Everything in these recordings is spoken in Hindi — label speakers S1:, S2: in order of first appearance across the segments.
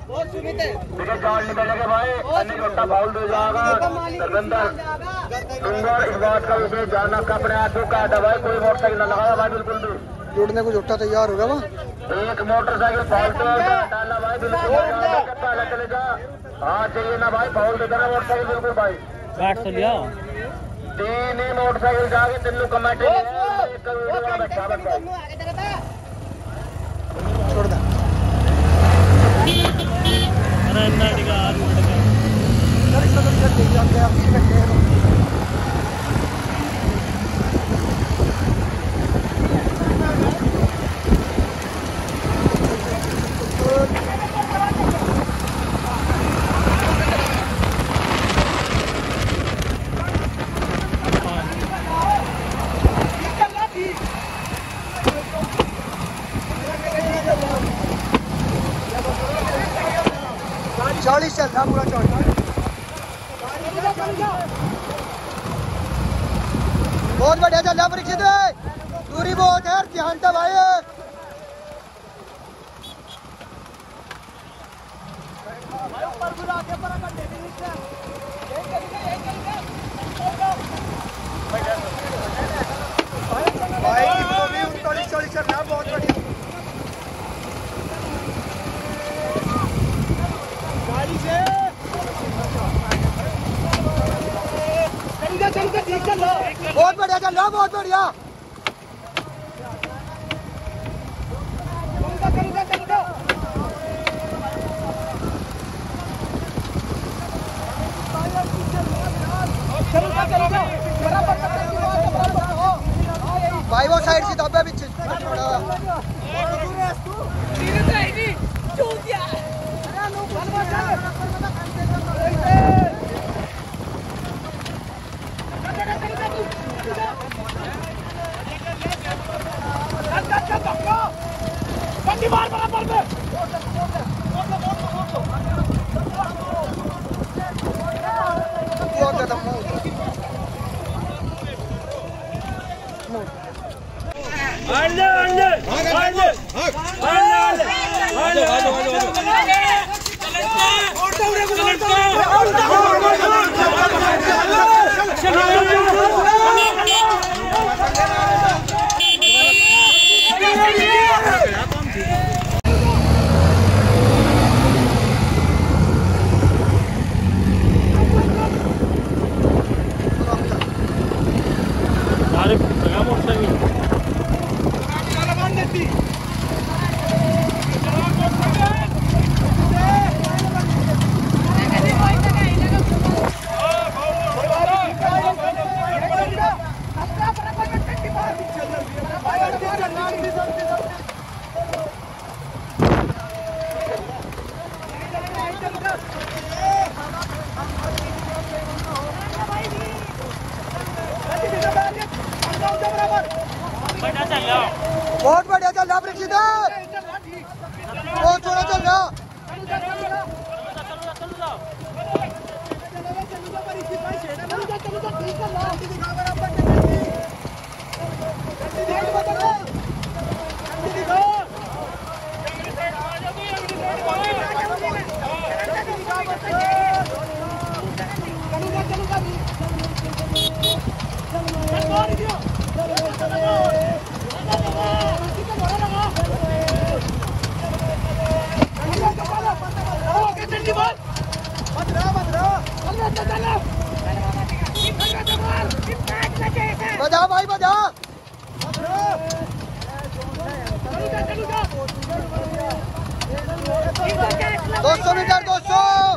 S1: विकेट शॉट निकलेगा भाई, अन्य छोटा फाउल दे जाएगा धर्मेंद्र सुंदर। इस बात का विशेष ध्यान रखा अपने हाथों का भाई, कोई मोटरसाइकिल न लगाया भाई, बिल्कुल भी
S2: जुड़ने को जुट्टा तैयार होगा वहाँ।
S1: एक मोटरसाइकिल फाउल डाला भाई, बिल्कुल पहले चले जा। हाँ चाहिए ना भाई, फाउल दे देना मोटरसाइकिल बिल्कुल भाई।
S3: बैट तो लिया
S1: 3 ही मोटरसाइकिल जाके तीनों कमेटी
S2: छोड़ दे। चालीस चल रहा पूरा 40। बहुत बढ़िया चल रहा परीक्षित, दूरी बहुत है, ध्यान था भाई। भाई 39-40 चल रहा, बहुत बढ़िया। बहुत बढ़िया चल रहा, बहुत बढ़िया। भाई वो साइड से दबा पीछे बहुत बढ़िया चल रहा परीक्षित, बहुत थोड़ा चल रहा। बजा भाई बजा। 200 मीटर 200।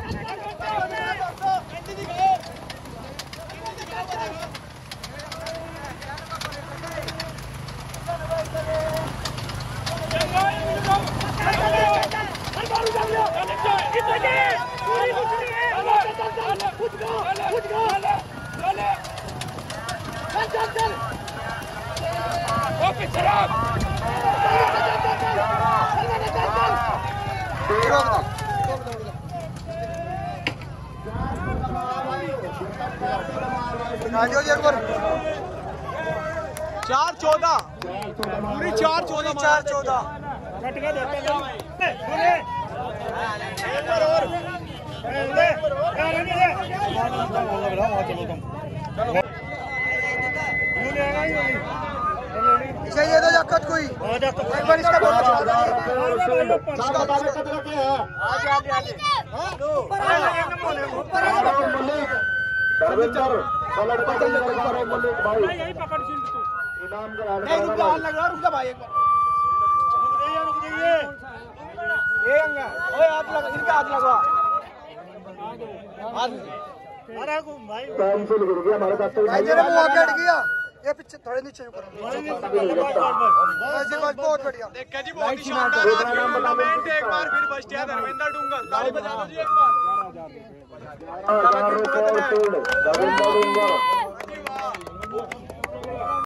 S2: चार 14 पूरी 4-14 4-14 इसे ये दो जक्कत कोई एक बार इसका बोल रुक भाई एक बार हाथ लगा इनका हाथ लगवा मेरे मुंह आगे हट गया ये पीछे थोड़े नीचे करो बहुत बढ़िया देखा जी बहुत ही शानदार टूर्नामेंट एक बार फिर बस्तिया धर्मेंद्र डूंगर ताली बजा दो जी एक बार